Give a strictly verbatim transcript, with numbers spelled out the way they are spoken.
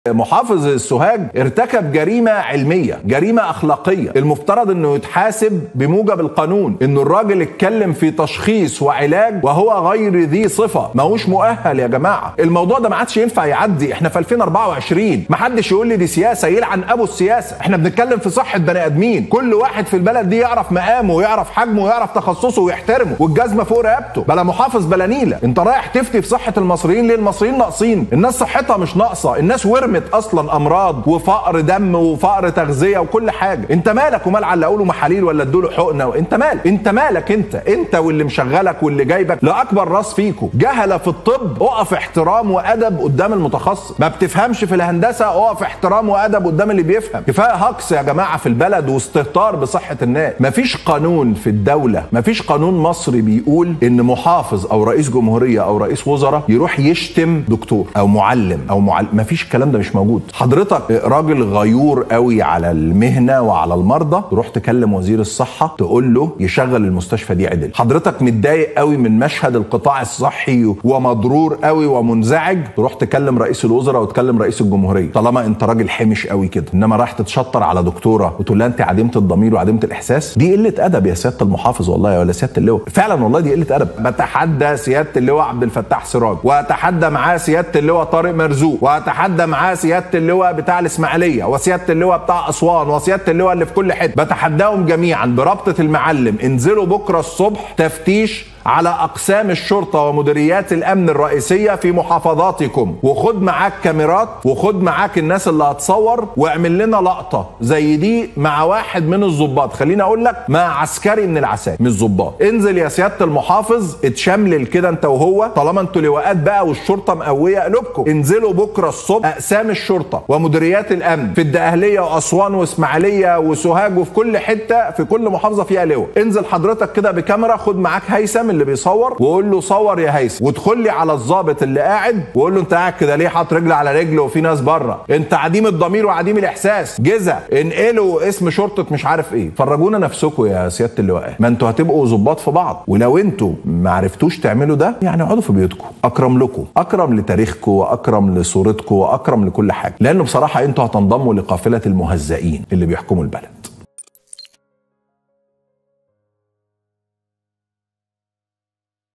محافظ السوهاج ارتكب جريمة علمية، جريمة أخلاقية، المفترض انه يتحاسب بموجب القانون. انه الراجل اتكلم في تشخيص وعلاج وهو غير ذي صفة، ماهوش مؤهل يا جماعة. الموضوع ده ما عادش ينفع يعدي، احنا في ألفين وأربعة وعشرين، ما حدش يقول لي دي سياسة، يلعن ابو السياسة. احنا بنتكلم في صحة بني ادمين، كل واحد في البلد دي يعرف مقامه ويعرف حجمه ويعرف تخصصه ويحترمه، والجزمة فوق رقبته. بلا محافظ بلا نيلة. انت رايح تفتي في صحة المصريين ليه؟ المصريين ناقصين، الناس صحتها مش ناقصة، الناس ورمت اصلا امراض وفقر دم وفقر تغذيه وكل حاجه. انت مالك ومال علقوا له محاليل ولا ادوا له حقنه؟ انت مالك؟ انت مالك انت انت واللي مشغلك واللي جايبك لاكبر راس فيكم. جهله في الطب، اقف احترام وادب قدام المتخصص. ما بتفهمش في الهندسه، اقف احترام وادب قدام اللي بيفهم. كفايه هجص يا جماعه في البلد واستهتار بصحه الناس. مفيش قانون في الدوله، مفيش قانون مصري بيقول ان محافظ او رئيس جمهوريه او رئيس وزراء يروح يشتم دكتور او معلم او معلم. مفيش الكلام ده، مش موجود. حضرتك راجل غيور قوي على المهنه وعلى المرضى، تروح تكلم وزير الصحه تقول له يشغل المستشفى دي عدل. حضرتك متضايق قوي من مشهد القطاع الصحي ومضرور قوي ومنزعج، تروح تكلم رئيس الوزراء وتكلم رئيس الجمهوريه، طالما انت راجل حمش قوي كده. انما راح تتشطر على دكتوره وتقول لها انت عديمه الضمير وعديمه الاحساس، دي قله ادب يا سياده المحافظ والله، ولا سياده اللواء، فعلا والله دي قله ادب. بتحدى سياده اللواء عبد الفتاح سراج، واتحدى معاه سياده اللواء طارق مرزوق، واتحدى معاه سياده اللواء بتاع الاسماعيليه، وسياده اللواء بتاع اسوان، وسياده اللواء اللي في كل حته. بتحداهم جميعا برابطه المعلم، انزلوا بكره الصبح تفتيش على اقسام الشرطه ومديريات الامن الرئيسيه في محافظاتكم، وخد معاك كاميرات وخد معاك الناس اللي هتصور، واعمل لنا لقطه زي دي مع واحد من الضباط، خليني اقول لك مع عسكري من العساكر مش ضباط. انزل يا سياده المحافظ اتشملل كده انت وهو، طالما انتوا لواءات بقى والشرطه مقويه قلوبكم. انزلوا بكره الصبح اقسام الشرطه ومديريات الامن في الدقهليه واسوان واسماعيليه وسوهاج وفي كل حته، في كل محافظه فيها لواء. انزل حضرتك كده بكاميرا، خد معاك هيثم اللي بيصور وقول له صور يا هيثم، وادخل لي على الضابط اللي قاعد وقول له انت قاعد كده ليه حاطط رجل على رجل وفي ناس بره؟ انت عديم الضمير وعديم الاحساس، جزع، انقلوا اسم شرطه مش عارف ايه. فرجونا نفسكم يا سياده اللواء، ما انتوا هتبقوا ضباط في بعض، ولو انتوا ما عرفتوش تعملوا ده يعني اقعدوا في بيوتكم. اكرم لكم، اكرم لتاريخكم، واكرم لصورتكم، واكرم لكل حاجه، لانه بصراحه انتوا هتنضموا لقافله المهزئين اللي بيحكموا البلد.